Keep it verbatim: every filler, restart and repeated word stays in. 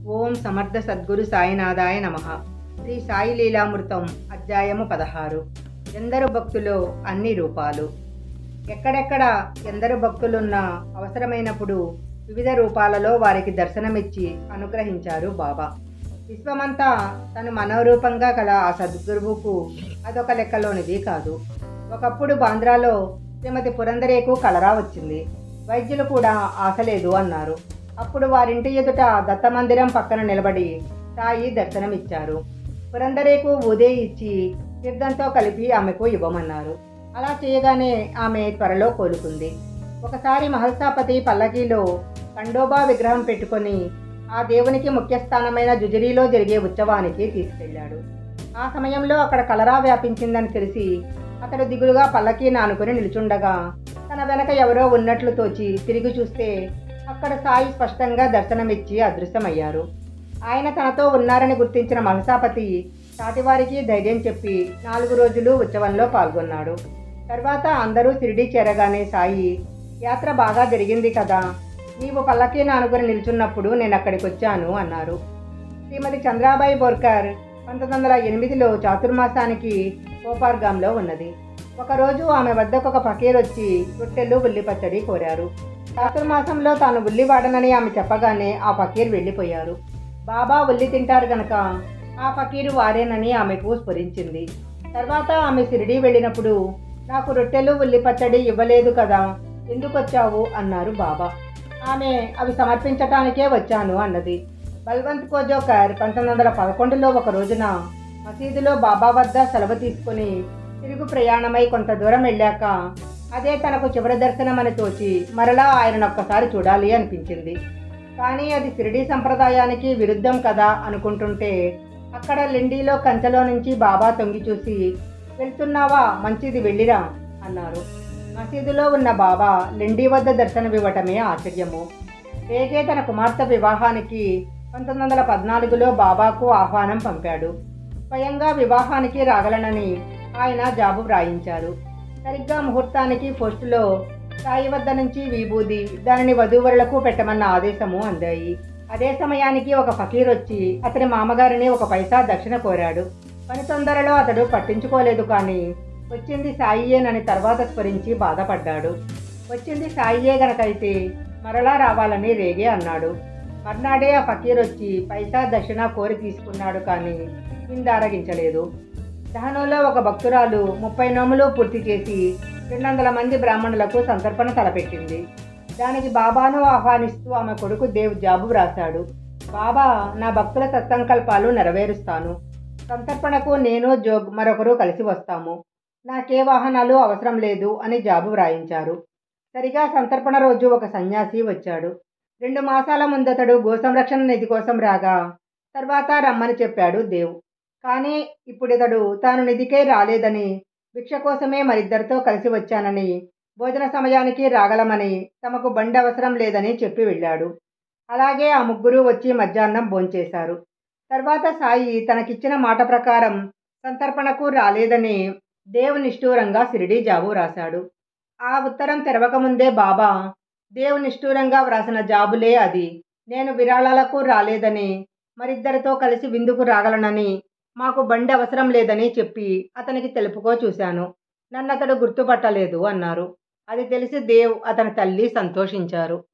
ఓం సమర్థ సద్గురు సాయినాథాయ నమః. శ్రీ సాయి లీలామృతం అధ్యాయము పదహారు. ఎందరు భక్తులు అన్ని రూపాలు. ఎక్కడెక్కడ ఎందరు భక్తులున్నా అవసరమైనప్పుడు వివిధ రూపాలలో వారికి దర్శనమిచ్చి అనుగ్రహించారు బాబా. విశ్వమంతా తను మనోరూపంగా గల ఆ సద్గురువుకు అదొక లెక్కలోనిది కాదు. ఒకప్పుడు బాంద్రాలో శ్రీమతి పురందరేకు కలరా వచ్చింది. వైద్యులు కూడా ఆశ లేదు అన్నారు. అప్పుడు వారింటి ఎదుట దత్తమందిరం పక్కన నిలబడి సాయి దర్శనమిచ్చారు. పురందరేకు ఊదే ఇచ్చి తీర్థంతో కలిపి ఆమెకు ఇవ్వమన్నారు. అలా చేయగానే ఆమె త్వరలో కోలుకుంది. ఒకసారి మహల్సాపతి పల్లకీలో ఖండోబా విగ్రహం పెట్టుకొని ఆ దేవునికి ముఖ్యస్థానమైన జుజరీలో జరిగే ఉత్సవానికి తీసుకెళ్లాడు. ఆ సమయంలో అక్కడ కలరా వ్యాపించిందని తెలిసి అతడు దిగులుగా పల్లకీని ఆనుకుని నిలుచుండగా తన వెనక ఎవరో ఉన్నట్లు తోచి తిరిగి చూస్తే అక్కడ సాయి స్పష్టంగా దర్శనమిచ్చి అదృశ్యమయ్యారు. ఆయన తనతో ఉన్నారని గుర్తించిన మహల్సాపతి సాటివారికి ధైర్యం చెప్పి నాలుగు రోజులు ఉత్సవంలో పాల్గొన్నాడు. తర్వాత అందరూ షిరిడీ చేరగానే సాయి, యాత్ర బాగా జరిగింది కదా, నీవు పల్లకీని ఆనుకుని నిల్చున్నప్పుడు నేను అక్కడికి వచ్చాను అన్నారు. శ్రీమతి చంద్రాబాయి బోర్కర్ పంతొమ్మిది వందల ఎనిమిదిలో చాతుర్మాసానికి కోపార్గాంలో ఉన్నది. ఒకరోజు ఆమె వద్దకు ఒక ఫకీర్ వచ్చి రొట్టెలు ఉల్లి పచ్చడి కోరారు. చాతుర్మాసంలో తాను ఉల్లి వాడనని ఆమె చెప్పగానే ఆ ఫకీర్ వెళ్ళిపోయారు. బాబా ఉల్లి తింటారు గనక ఆ ఫకీరు వారేనని ఆమెకు స్ఫురించింది. తర్వాత ఆమె షిరిడీ వెళ్ళినప్పుడు నాకు రొట్టెలు ఉల్లి పచ్చడి ఇవ్వలేదు కదా, ఎందుకు వచ్చావు అన్నారు బాబా. ఆమె అవి సమర్పించటానికే వచ్చాను అన్నది. బల్వంత్ కోజోకర్ పంతొమ్మిది వందల పదకొండులో ఒక రోజున మసీదులో బాబా వద్ద సెలవు తీసుకుని తిరుగు ప్రయాణమై కొంత దూరం వెళ్ళాక అదే తనకు చివరి దర్శనం అని తోచి మరలా ఆయనను ఒక్కసారి చూడాలి అనిపించింది. కానీ అది షిరిడీ సంప్రదాయానికి విరుద్ధం కదా అనుకుంటుంటే అక్కడ లిండీలో కంచెలో నుంచి బాబా తొంగి చూసి, వెళ్తున్నావా, మంచిది వెళ్ళిరా అన్నారు. మసీదులో ఉన్న బాబా లిండీ వద్ద దర్శనమివ్వటమే ఆశ్చర్యము. రేగే తన కుమార్తె వివాహానికి పంతొమ్మిది వందల పద్నాలుగులో బాబాకు ఆహ్వానం పంపాడు. స్వయంగా వివాహానికి రాగలనని ఆయన జాబు వ్రాయించారు. సరిగ్గా ముహూర్తానికి పోస్టులో సాయి వద్ద నుంచి విభూది, దానిని వధూవరులకు పెట్టమన్న ఆదేశము అందాయి. అదే సమయానికి ఒక ఫకీర్ వచ్చి అతని మామగారిని ఒక పైసా దక్షిణ కోరాడు. పని తొందరలో అతడు పట్టించుకోలేదు. కానీ వచ్చింది సాయియేనని తర్వాత స్మరించి బాధపడ్డాడు. వచ్చింది సాయియే గనకైతే మరలా రావాలని రేగే అన్నాడు. మర్నాడే ఆ ఫకీర్ వచ్చి పైసా దక్షిణ కోరి తీసుకున్నాడు. కానీ ఇందారగించలేదు. దహనంలో ఒక భక్తురాలు ముప్పై నోములు పూర్తి చేసి రెండు వందల మంది బ్రాహ్మణులకు సంతర్పణ తలపెట్టింది. దానికి బాబాను ఆహ్వానిస్తూ ఆమె కొడుకు దేవ్ జాబు వ్రాశాడు. బాబా, నా భక్తుల సత్సంకల్పాలు నెరవేరుస్తాను. సంతర్పణకు నేను జోగ్ మరొకరు కలిసి వస్తాము. నాకే వాహనాలు అవసరం లేదు అని జాబు వ్రాయించారు. సరిగా సంతర్పణ రోజు ఒక సన్యాసి వచ్చాడు. రెండు మాసాల ముందతడు గోసంరక్షణ నిధి కోసం రాగా తర్వాత రమ్మని చెప్పాడు దేవ్. కానీ ఇప్పుడితడు తాను నిధికే రాలేదని, భిక్ష కోసమే మరిద్దరితో కలిసి వచ్చానని, భోజన సమయానికి రాగలమని, తమకు బండి అవసరం లేదని చెప్పి వెళ్ళాడు. అలాగే ఆ ముగ్గురు వచ్చి మధ్యాహ్నం భోంచేశారు. తర్వాత సాయి తనకిచ్చిన మాట ప్రకారం సంతర్పణకు రాలేదని దేవ్ నిష్ఠూరంగా షిరిడీ జాబు వ్రాశాడు. ఆ ఉత్తరం తెరవకముందే బాబా, దేవ్ నిష్ఠూరంగా వ్రాసిన జాబులే అది. నేను విరాళాలకు రాలేదని, మరిద్దరితో కలిసి విందుకు రాగలనని, మాకు బండి అవసరం లేదని చెప్పి అతనికి తెలుపుకో చూశాను. నన్ను అతడు గుర్తుపట్టలేదు అన్నారు. అది తెలిసి దేవ్, అతని తల్లి సంతోషించారు.